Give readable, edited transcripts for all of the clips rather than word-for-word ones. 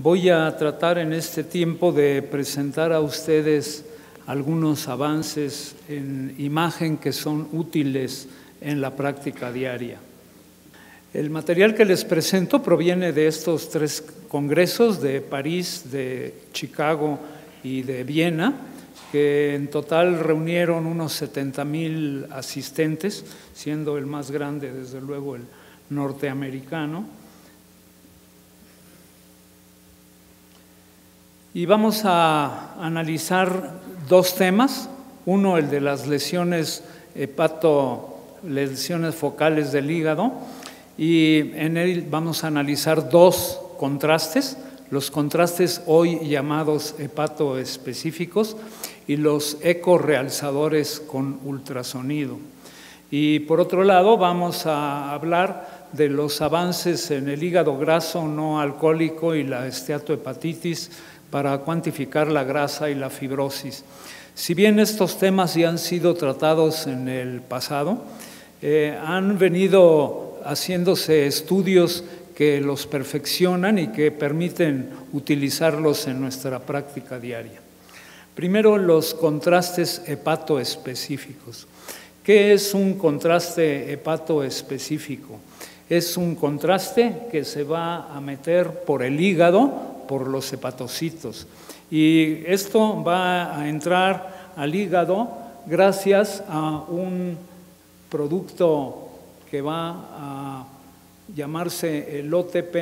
Voy a tratar en este tiempo de presentar a ustedes algunos avances en imagen que son útiles en la práctica diaria. El material que les presento proviene de estos 3 congresos de París, de Chicago y de Viena, que en total reunieron unos 70,000 asistentes, siendo el más grande, desde luego, el norteamericano. Y vamos a analizar 2 temas. Uno, el de las lesiones lesiones focales del hígado, y en él vamos a analizar 2 contrastes, los contrastes hoy llamados hepatoespecíficos y los ecorrealzadores con ultrasonido. Y por otro lado vamos a hablar de los avances en el hígado graso no alcohólico y la esteatohepatitis para cuantificar la grasa y la fibrosis. Si bien estos temas ya han sido tratados en el pasado, han venido haciéndose estudios que los perfeccionan y que permiten utilizarlos en nuestra práctica diaria. Primero, los contrastes hepatoespecíficos. ¿Qué es un contraste hepatoespecífico? Es un contraste que se va a meter por el hígado, por los hepatocitos. Y esto va a entrar al hígado gracias a un producto que va a llamarse el OTP,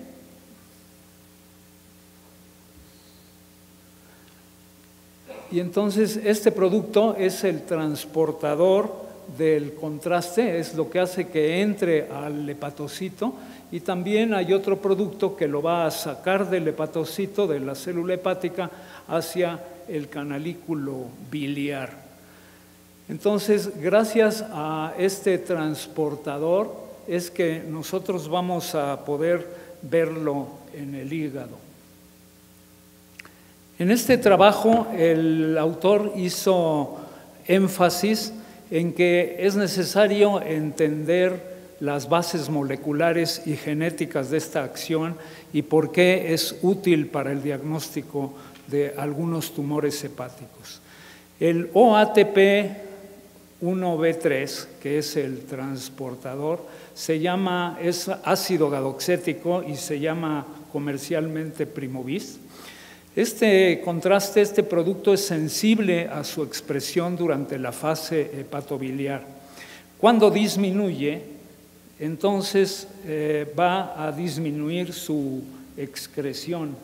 y entonces este producto es el transportador del contraste, es lo que hace que entre al hepatocito, y también hay otro producto que lo va a sacar del hepatocito, de la célula hepática, hacia el canalículo biliar. Entonces, gracias a este transportador es que nosotros vamos a poder verlo en el hígado. En este trabajo, el autor hizo énfasis en que es necesario entender las bases moleculares y genéticas de esta acción y por qué es útil para el diagnóstico de algunos tumores hepáticos. El OATP1B3, que es el transportador, es ácido gadoxético y se llama comercialmente Primovis. Este contraste, este producto es sensible a su expresión durante la fase hepatobiliar. Cuando disminuye, entonces va a disminuir su excreción.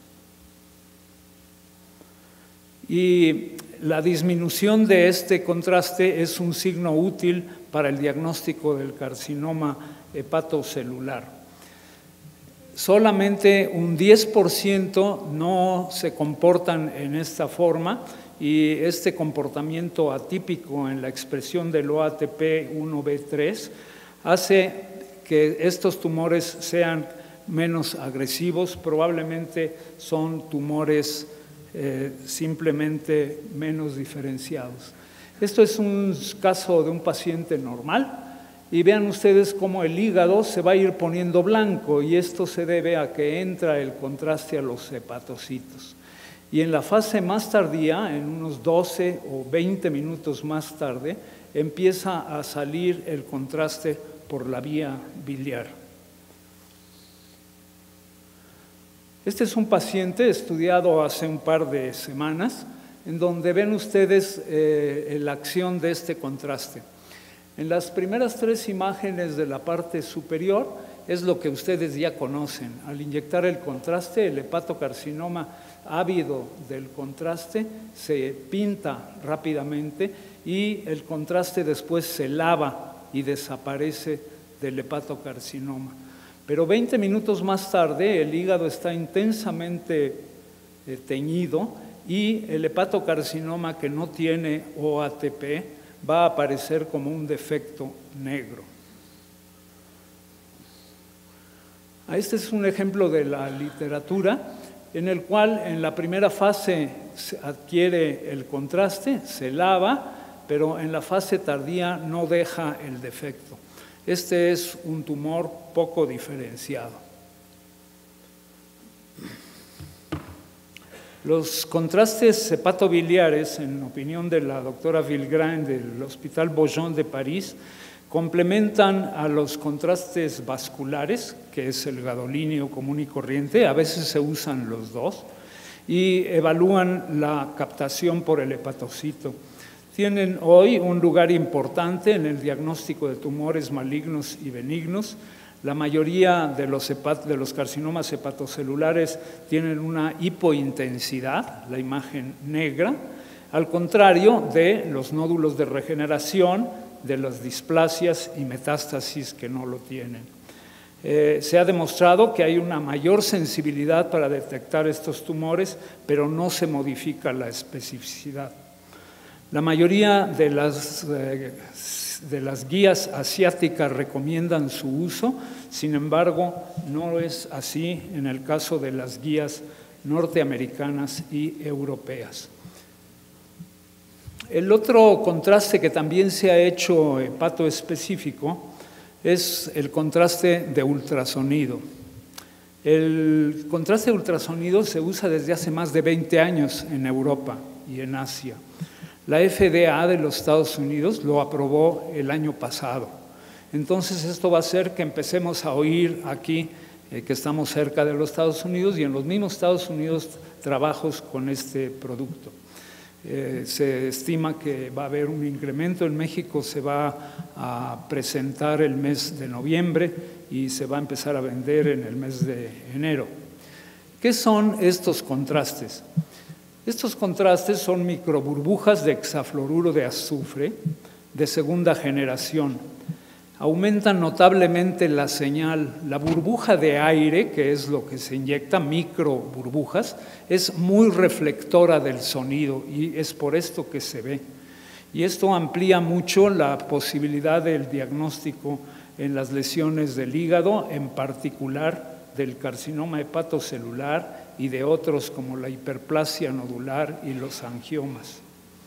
Y la disminución de este contraste es un signo útil para el diagnóstico del carcinoma hepatocelular. Solamente un 10% no se comportan en esta forma, y este comportamiento atípico en la expresión del OATP1B3 hace que estos tumores sean menos agresivos. Probablemente son tumores simplemente menos diferenciados. Esto es un caso de un paciente normal, y vean ustedes cómo el hígado se va a ir poniendo blanco, y esto se debe a que entra el contraste a los hepatocitos. Y en la fase más tardía, en unos 12 o 20 minutos más tarde, empieza a salir el contraste por la vía biliar. Este es un paciente estudiado hace un par de semanas, en donde ven ustedes la acción de este contraste. En las primeras 3 imágenes de la parte superior es lo que ustedes ya conocen. Al inyectar el contraste, el hepatocarcinoma ávido del contraste se pinta rápidamente, y el contraste después se lava y desaparece del hepatocarcinoma. Pero 20 minutos más tarde el hígado está intensamente teñido, y el hepatocarcinoma que no tiene OATP va a aparecer como un defecto negro. Este es un ejemplo de la literatura, en el cual en la primera fase se adquiere el contraste, se lava, pero en la fase tardía no deja el defecto. Este es un tumor poco diferenciado. Los contrastes hepatobiliares, en opinión de la doctora Villegrain del Hospital Beaujon de París, complementan a los contrastes vasculares, que es el gadolínio común y corriente, a veces se usan los dos, y evalúan la captación por el hepatocito. Tienen hoy un lugar importante en el diagnóstico de tumores malignos y benignos. La mayoría de los carcinomas hepatocelulares tienen una hipointensidad, la imagen negra, al contrario de los nódulos de regeneración, de las displasias y metástasis que no lo tienen. Se ha demostrado que hay una mayor sensibilidad para detectar estos tumores, pero no se modifica la especificidad. La mayoría de las guías asiáticas recomiendan su uso, sin embargo, no es así en el caso de las guías norteamericanas y europeas. El otro contraste que también se ha hecho hepatoespecífico es el contraste de ultrasonido. El contraste de ultrasonido se usa desde hace más de 20 años en Europa y en Asia. La FDA de los Estados Unidos lo aprobó el año pasado. Entonces esto va a hacer que empecemos a oír aquí que estamos cerca de los Estados Unidos y en los mismos Estados Unidos trabajos con este producto. Se estima que va a haber un incremento. En México se va a presentar el mes de noviembre y se va a empezar a vender en el mes de enero. ¿Qué son estos contrastes? Estos contrastes son microburbujas de hexafluoruro de azufre de segunda generación. Aumentan notablemente la señal. La burbuja de aire, que es lo que se inyecta, microburbujas, es muy reflectora del sonido y es por esto que se ve. Y esto amplía mucho la posibilidad del diagnóstico en las lesiones del hígado, en particular del carcinoma hepatocelular y de otros como la hiperplasia nodular y los angiomas.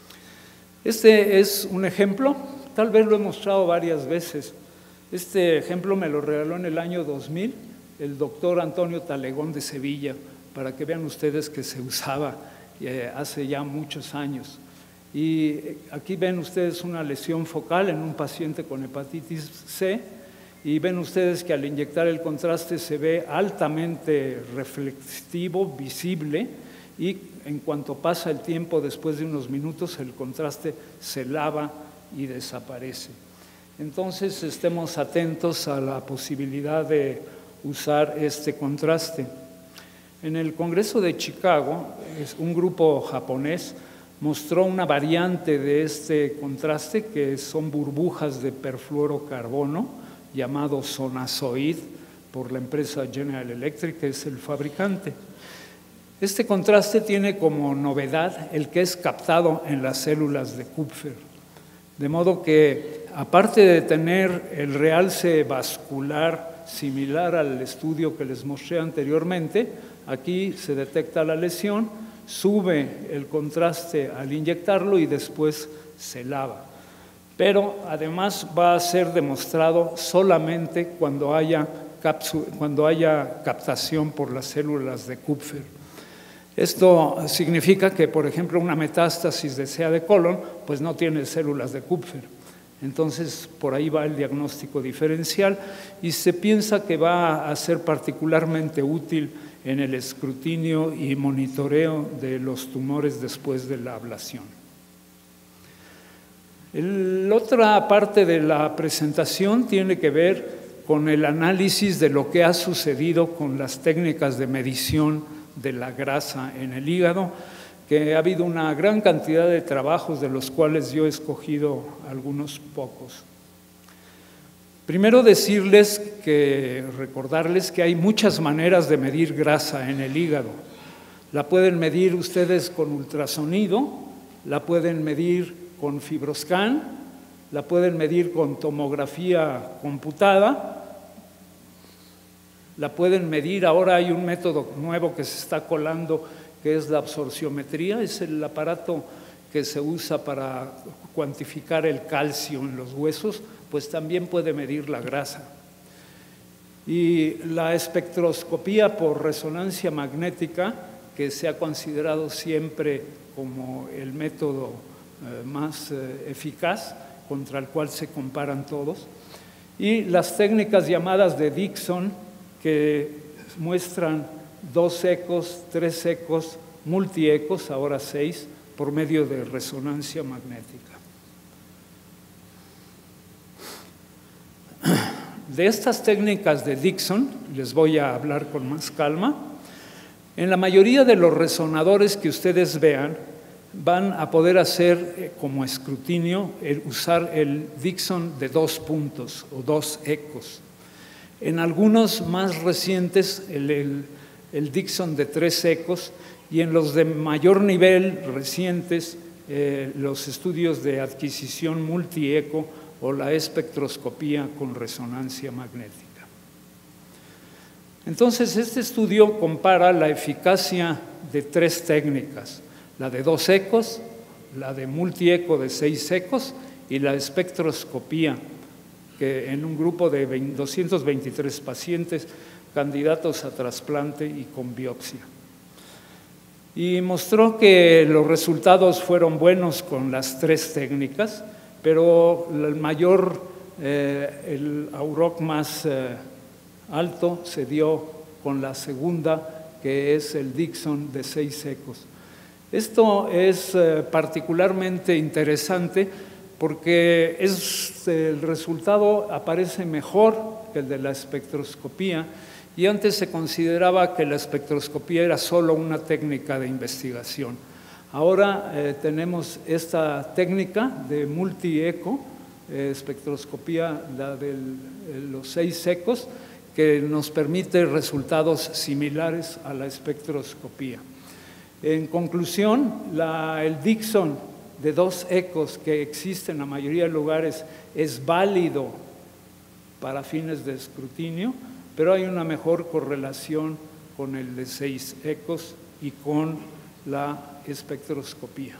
Este es un ejemplo, tal vez lo he mostrado varias veces. Este ejemplo me lo regaló en el año 2000 el doctor Antonio Talegón de Sevilla, para que vean ustedes que se usaba hace ya muchos años. Y aquí ven ustedes una lesión focal en un paciente con hepatitis C, y ven ustedes que al inyectar el contraste se ve altamente reflectivo, visible, y en cuanto pasa el tiempo, después de unos minutos, el contraste se lava y desaparece. Entonces, estemos atentos a la posibilidad de usar este contraste. En el Congreso de Chicago, un grupo japonés mostró una variante de este contraste, que son burbujas de perfluorocarbono, llamado Sonazoid, por la empresa General Electric, que es el fabricante. Este contraste tiene como novedad el que es captado en las células de Kupfer, de modo que, aparte de tener el realce vascular similar al estudio que les mostré anteriormente, aquí se detecta la lesión, sube el contraste al inyectarlo y después se lava. Pero además va a ser demostrado solamente cuando haya captación por las células de Kupfer. Esto significa que, por ejemplo, una metástasis de CA de colon, pues no tiene células de Kupfer. Entonces, por ahí va el diagnóstico diferencial y se piensa que va a ser particularmente útil en el escrutinio y monitoreo de los tumores después de la ablación. La otra parte de la presentación tiene que ver con el análisis de lo que ha sucedido con las técnicas de medición de la grasa en el hígado, que ha habido una gran cantidad de trabajos, de los cuales yo he escogido algunos pocos. Primero recordarles que hay muchas maneras de medir grasa en el hígado. La pueden medir ustedes con ultrasonido, la pueden medir con FibroScan, la pueden medir con tomografía computada, la pueden medir, ahora hay un método nuevo que se está colando, que es la absorciometría, es el aparato que se usa para cuantificar el calcio en los huesos, pues también puede medir la grasa. Y la espectroscopía por resonancia magnética, que se ha considerado siempre como el método más eficaz, contra el cual se comparan todos, y las técnicas llamadas de Dickson, que muestran 2 ecos, 3 ecos, multiecos, ahora 6, por medio de resonancia magnética. De estas técnicas de Dickson les voy a hablar con más calma. En la mayoría de los resonadores que ustedes vean, van a poder hacer como escrutinio usar el Dickson de 2 puntos o 2 ecos. En algunos más recientes, el Dickson de 3 ecos, y en los de mayor nivel recientes, los estudios de adquisición multieco o la espectroscopía con resonancia magnética. Entonces, este estudio compara la eficacia de 3 técnicas: la de 2 ecos, la de multieco de 6 ecos y la espectroscopía, que en un grupo de 223 pacientes candidatos a trasplante y con biopsia. Y mostró que los resultados fueron buenos con las 3 técnicas, pero el AUROC más alto se dio con la segunda, que es el Dickson de 6 ecos. Esto es particularmente interesante porque el resultado aparece mejor que el de la espectroscopía, y antes se consideraba que la espectroscopía era solo una técnica de investigación. Ahora tenemos esta técnica de multieco, espectroscopía, la de los 6 ecos, que nos permite resultados similares a la espectroscopía. En conclusión, el Dickson de 2 ecos que existe en la mayoría de lugares es válido para fines de escrutinio, pero hay una mejor correlación con el de 6 ecos y con la espectroscopía.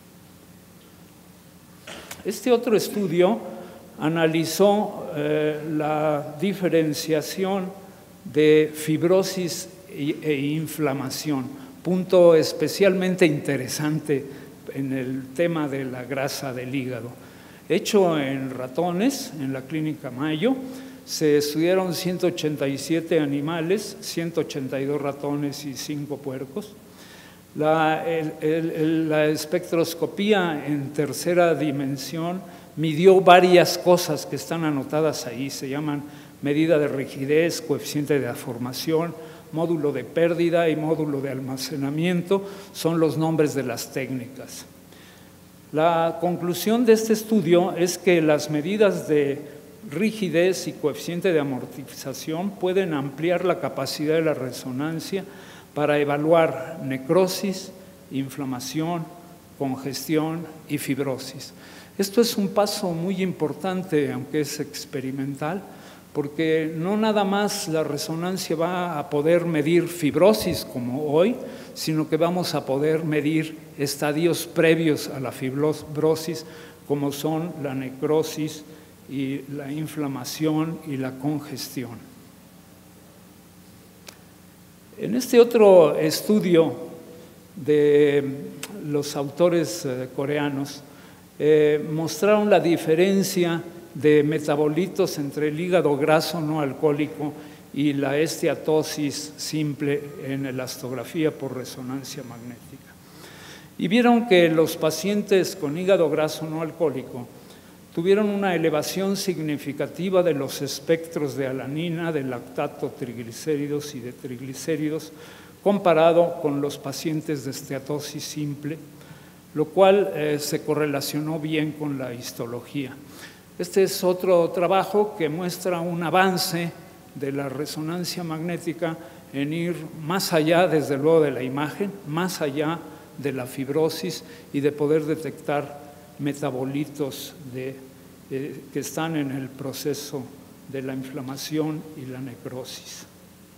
Este otro estudio analizó la diferenciación de fibrosis e inflamación, punto especialmente interesante en el tema de la grasa del hígado. Hecho en ratones, en la clínica Mayo, se estudiaron 187 animales, 182 ratones y 5 puercos. La espectroscopía en tercera dimensión midió varias cosas que están anotadas ahí, se llaman medida de rigidez, coeficiente de deformación, módulo de pérdida y módulo de almacenamiento, son los nombres de las técnicas. La conclusión de este estudio es que las medidas de rigidez y coeficiente de amortización pueden ampliar la capacidad de la resonancia para evaluar necrosis, inflamación, congestión y fibrosis. Esto es un paso muy importante, aunque es experimental, porque no nada más la resonancia va a poder medir fibrosis como hoy, sino que vamos a poder medir estadios previos a la fibrosis, como son la necrosis y la inflamación y la congestión. En este otro estudio de los autores coreanos, mostraron la diferencia de metabolitos entre el hígado graso no alcohólico y la esteatosis simple en elastografía por resonancia magnética. Y vieron que los pacientes con hígado graso no alcohólico tuvieron una elevación significativa de los espectros de alanina, de lactato, triglicéridos y de triglicéridos comparado con los pacientes de esteatosis simple, lo cual se correlacionó bien con la histología. Este es otro trabajo que muestra un avance de la resonancia magnética en ir más allá, desde luego, de la imagen, más allá de la fibrosis y de poder detectar metabolitos que están en el proceso de la inflamación y la necrosis.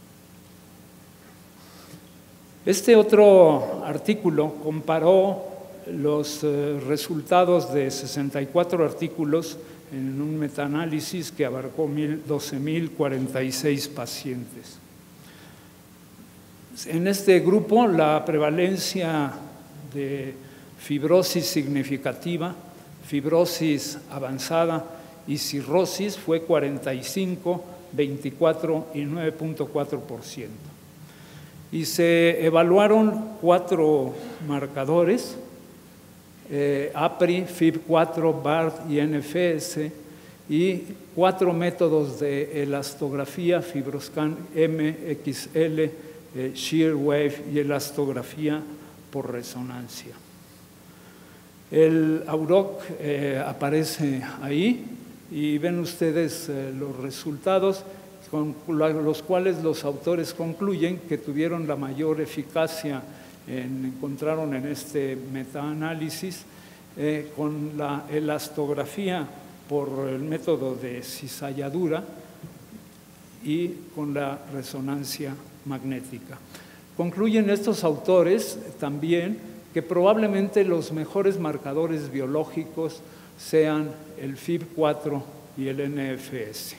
Este otro artículo comparó los resultados de 64 artículos en un metaanálisis que abarcó 12.046 pacientes. En este grupo la prevalencia de fibrosis significativa, fibrosis avanzada y cirrosis fue 45, 24 y 9.4%. Y se evaluaron 4 marcadores, APRI, FIB4, BARD y NFS, y 4 métodos de elastografía, FibroScan MXL, Shear Wave y elastografía por resonancia. El AUROC aparece ahí y ven ustedes los resultados con los cuales los autores concluyen que tuvieron la mayor eficacia, encontraron en este metaanálisis con la elastografía por el método de cizalladura y con la resonancia magnética. Concluyen estos autores también que probablemente los mejores marcadores biológicos sean el FIB4 y el NFS.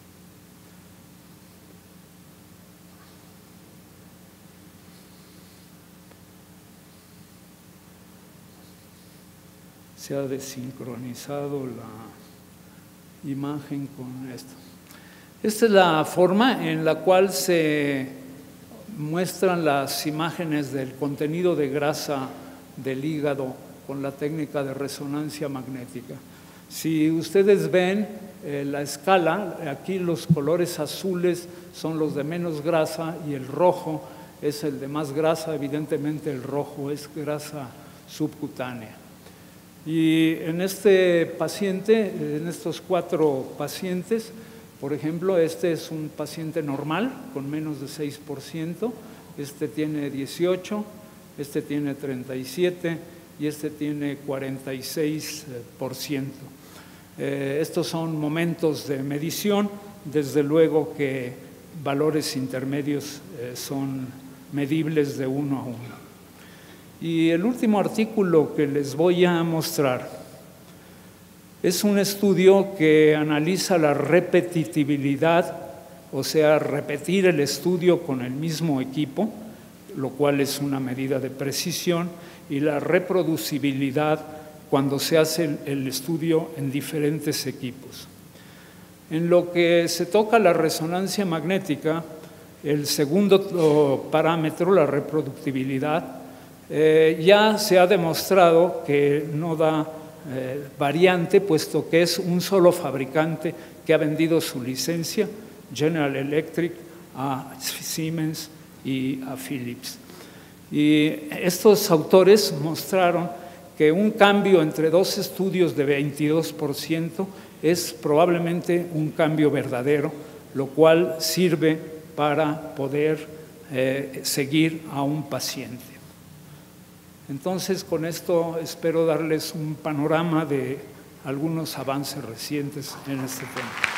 Se ha desincronizado la imagen con esto. Esta es la forma en la cual se muestran las imágenes del contenido de grasa del hígado con la técnica de resonancia magnética. Si ustedes ven la escala, aquí los colores azules son los de menos grasa y el rojo es el de más grasa. Evidentemente el rojo es grasa subcutánea. Y en este paciente, en estos 4 pacientes, por ejemplo, este es un paciente normal con menos de 6%, este tiene 18%, este tiene 37% y este tiene 46%. Estos son momentos de medición, desde luego que valores intermedios son medibles de 1 a 1. Y el último artículo que les voy a mostrar es un estudio que analiza la repetitividad, o sea, repetir el estudio con el mismo equipo, lo cual es una medida de precisión, y la reproducibilidad cuando se hace el estudio en diferentes equipos. En lo que se toca la resonancia magnética, el segundo parámetro, la reproductibilidad, ya se ha demostrado que no da variante, puesto que es un solo fabricante que ha vendido su licencia, General Electric, a Siemens y a Philips. Y estos autores mostraron que un cambio entre 2 estudios de 22% es probablemente un cambio verdadero, lo cual sirve para poder seguir a un paciente. Entonces, con esto espero darles un panorama de algunos avances recientes en este tema.